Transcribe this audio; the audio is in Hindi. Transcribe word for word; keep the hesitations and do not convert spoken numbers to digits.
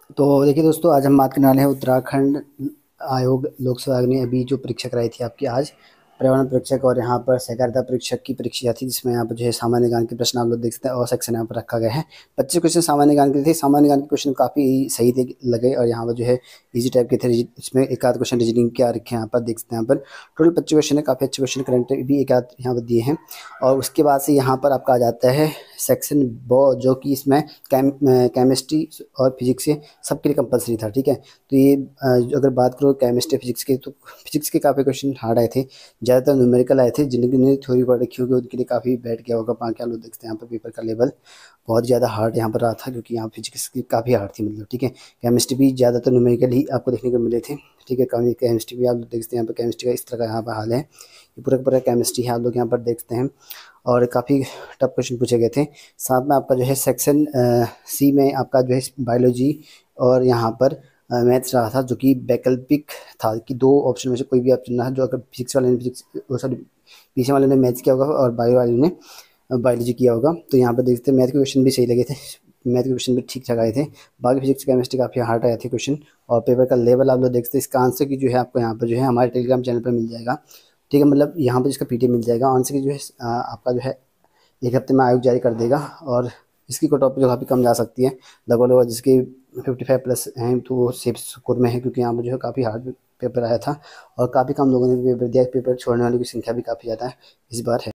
तो देखिए दोस्तों, आज हम बात करने वाले हैं उत्तराखंड आयोग लोक सेवा आयोग ने अभी जो परीक्षा कराई थी आपकी आज पर्यावरण परीक्षक और यहाँ पर सहकारिता परीक्षक की परीक्षा थी, जिसमें यहाँ पर जो है सामान्य ज्ञान के प्रश्न आप लोग देख सकते हैं और सेक्शन यहाँ पर रखा गया है। पच्चीस क्वेश्चन सामान्य ज्ञान के थे। सामान्य ज्ञान के क्वेश्चन काफ़ी सही थे लगे और यहाँ पर जो है इजी टाइप के थे। इसमें एक आध क्वेश्चन रीजनिंग के आ रखे हैं, यहाँ पर देख सकते हैं। यहाँ पर टोटल पच्चीस क्वेश्चन है, काफ़ी अच्छे क्वेश्चन करंट भी एक आध यहाँ पर दिए हैं। और उसके बाद से यहाँ पर आपका आ जाता है सेक्शन बो, जो कि इसमें केम केमिस्ट्री और फिजिक्स से सबके लिए कंपलसरी था। ठीक है, तो ये अगर बात करो केमिस्ट्री फिजिक्स के, तो फिजिक्स के काफ़ी क्वेश्चन हार्ड आए थे, ज़्यादातर न्यूमेरिकल आए थे। जिनकी थ्योरी पढ़ रखी होगी उनके लिए काफ़ी बैठ गया होगा। बाकी आप लोग देखते हैं यहाँ पर पेपर का लेवल बहुत ज़्यादा हार्ड यहाँ पर रहा था, क्योंकि यहाँ फिजिक्स की काफ़ी हार्ड थी मतलब। ठीक है, केमिस्ट्री भी ज़्यादातर न्यूमेरिकल ही आपको देखने को मिले थे। ठीक है, केमिस्ट्री भी आप लोग देखते हैं यहाँ पर केमिस्ट्री का इस तरह का यहाँ पर हाल है। ये पूरा पूरा केमिस्ट्री है, आप लोग यहाँ पर देखते हैं। और काफ़ी टफ क्वेश्चन पूछे गए थे। साथ में आपका जो है सेक्शन सी में आपका जो है बायोलॉजी और यहाँ पर मैथ्स रहा था, जो कि वैकल्पिक था कि दो ऑप्शन में से कोई भी आप चुनना है। जो अगर फिजिक्स वाले ने फिजिक्स सॉरी पीछे वाले ने मैथ्स किया होगा और बायो वाले ने बायोलॉजी किया होगा। तो यहाँ पर देखते हैं मैथ के क्वेश्चन भी सही लगे थे, मैथ के क्वेश्चन भी ठीक ठाक आए थे। बाकी फिजिक्स केमिस्ट्री काफ़ी हार्ड आए थे क्वेश्चन। और पेपर का लेवल आप लोग देखते हैं। इसका आंसर की जो है आपको यहाँ पर जो है हमारे टेलीग्राम चैनल पर मिल जाएगा। ठीक है, मतलब यहाँ पर इसका पीडीएफ मिल जाएगा। आंसर की जो है आपका जो है एक हफ्ते में आयोग जारी कर देगा। और इसकी कट ऑफ जो काफ़ी कम जा सकती है, लगभग लगभग जिसकी फिफ्टी फाइव प्लस हैं तो वो सेफ स्कोर में है, क्योंकि यहाँ पर जो है काफ़ी हार्ड पेपर आया था और काफ़ी कम लोगों ने पेपर दिया। पेपर छोड़ने वालों की संख्या भी काफ़ी ज़्यादा इस बार है।